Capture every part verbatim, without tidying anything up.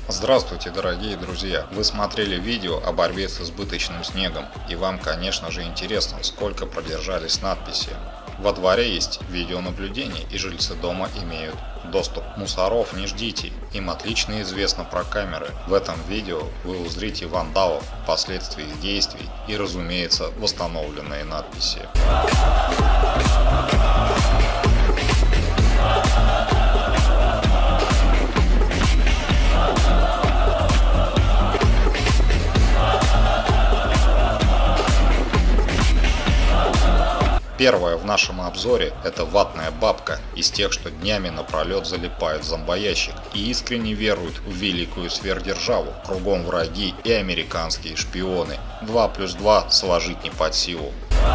Здравствуйте, дорогие друзья! Вы смотрели видео о борьбе с избыточным снегом, и вам, конечно же, интересно, сколько продержались надписи. Во дворе есть видеонаблюдение, и жильцы дома имеют доступ. Мусоров не ждите, им отлично известно про камеры. В этом видео вы узрите вандалов, последствия их действий и, разумеется, восстановленные надписи. Первая в нашем обзоре – это ватная бабка, из тех, что днями напролет залипают в зомбоящик и искренне веруют в великую сверхдержаву. Кругом враги и американские шпионы. два плюс два сложить не под силу.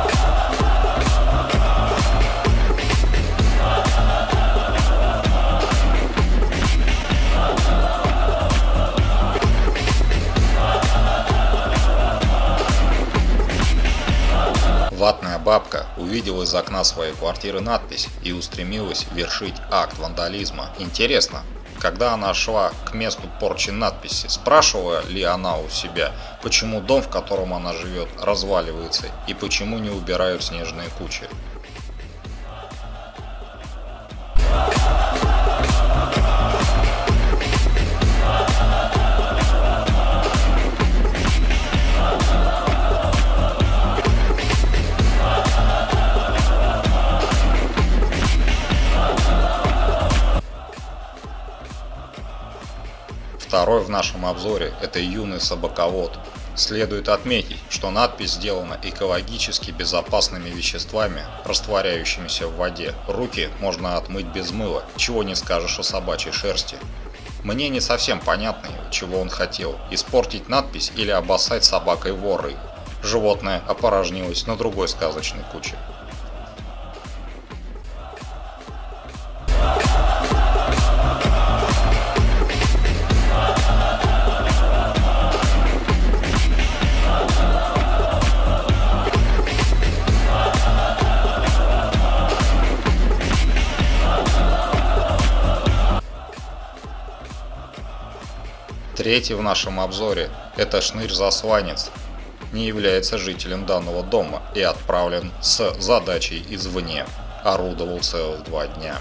Ватная бабка увидела из окна своей квартиры надпись и устремилась вершить акт вандализма. Интересно, когда она шла к месту порчи надписи, спрашивала ли она у себя, почему дом, в котором она живет, разваливается и почему не убирают снежные кучи? Второй в нашем обзоре – это юный собаковод. Следует отметить, что надпись сделана экологически безопасными веществами, растворяющимися в воде. Руки можно отмыть без мыла, чего не скажешь о собачьей шерсти. Мне не совсем понятно, чего он хотел – испортить надпись или обоссать собакой воры. Животное опорожнилось на другой сказочной куче. Третий в нашем обзоре – это шнырь-засланец. Не является жителем данного дома и отправлен с задачей извне. Орудовал целых два дня.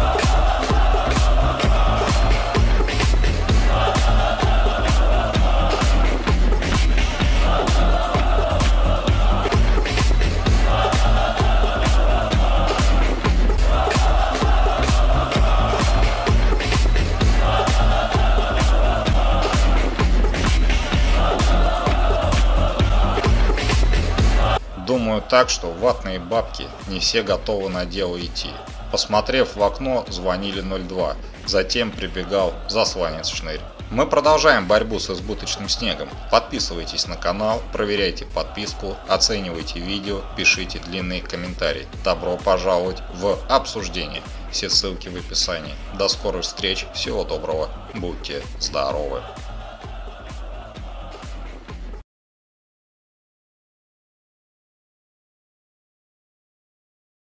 Думаю так, что ватные бабки не все готовы на дело идти. Посмотрев в окно, звонили ноль два, затем прибегал засланец шнырь. Мы продолжаем борьбу с избыточным снегом. Подписывайтесь на канал, проверяйте подписку, оценивайте видео, пишите длинные комментарии. Добро пожаловать в обсуждение. Все ссылки в описании. До скорых встреч, всего доброго, будьте здоровы!